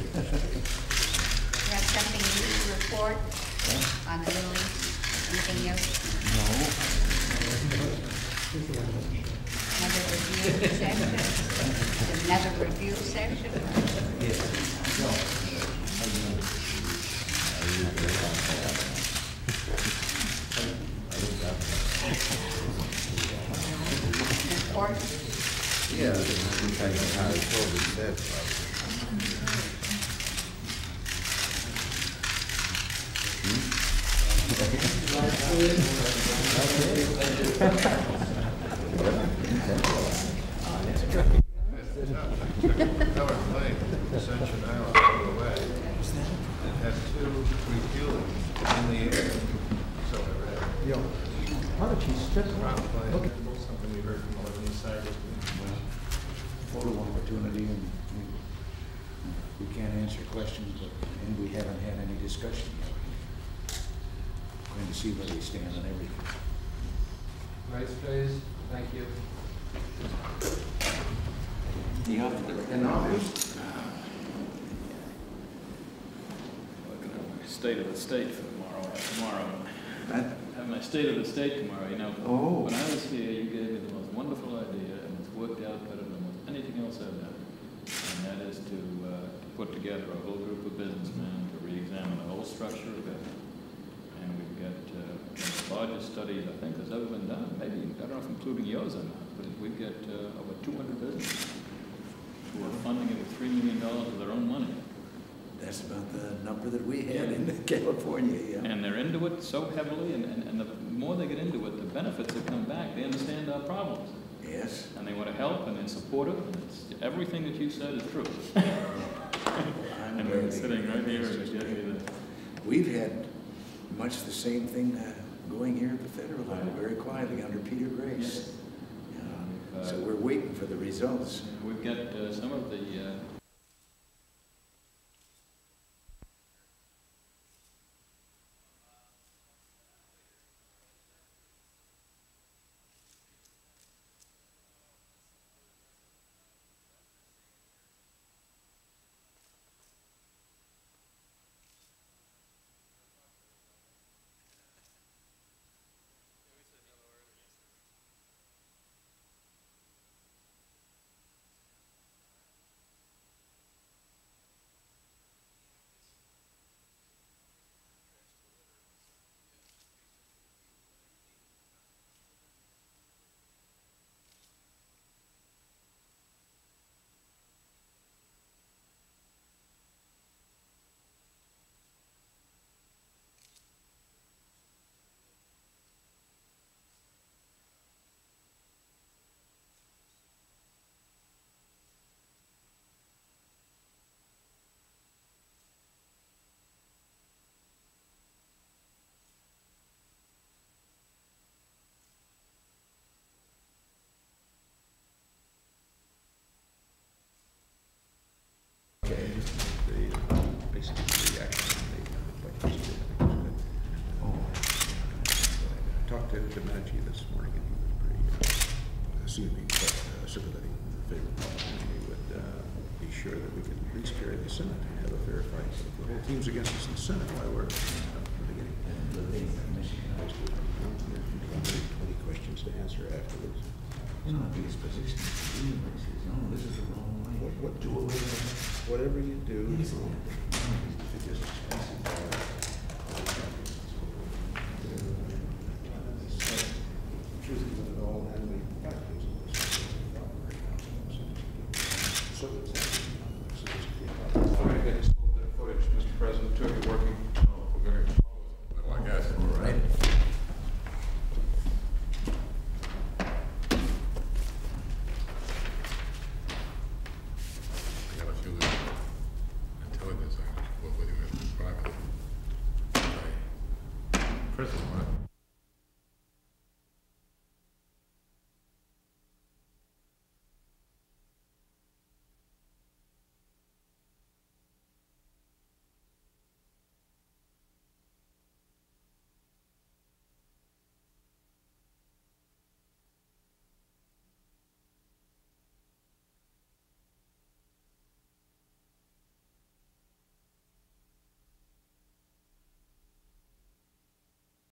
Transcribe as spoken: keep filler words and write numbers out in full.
have something new to report on the Middle East? Anything new? No. Another review session? Another review session? Yes. No. Report? Yeah, some kind of how it's always said. Power plane, Ascension Island, all the way. It had two refueling in the air. So I read. Yo, how did she strip Round plane. Look at Something we heard from all of the insiders. photo opportunity, and we, we can't answer questions, but, and we haven't had any discussion yet. Going to see where they stand on everything. Vice please. Thank you. The office. An office. Looking at my state of the state for tomorrow. Tomorrow. That, I have my state of the state tomorrow. You know, Oh. when I was here, you gave me the most wonderful idea, and it's worked out better than almost anything else I've done. And that is to, uh, to put together a whole group of businessmen to re-examine the whole structure of it. And we've got uh, one of the largest studies I think has ever been done. Maybe, I don't know if including yours or not, but we've got uh, over two hundred businesses who are funding it with three million dollars of their own money. that's about the number that we had in California, yeah. And they're into it so heavily, and, and, and the more they get into it, the benefits that come back. They understand our problems. Yes. And they want to help, and they're supportive, and it's, everything that you said is true. I'm And very we're sitting right here and it's getting me the... We've had much the same thing uh, going here at the federal level, very quietly under Peter Grace. Yeah. Uh, So we're waiting for the results. We've got uh, some of the... Uh, Talked to Comanche this morning, and he was pretty, uh, excuse me, quite uh, sympathetic in favor of and he would uh, be sure that we could at least carry the Senate and have a fair fight. So if the whole team's against us in the Senate, why we're uh, from the beginning. twenty questions to answer afterwards. You know, the biggest position is he says, no, this is the wrong way. What, what, Do away with it. whatever you do, He's you the just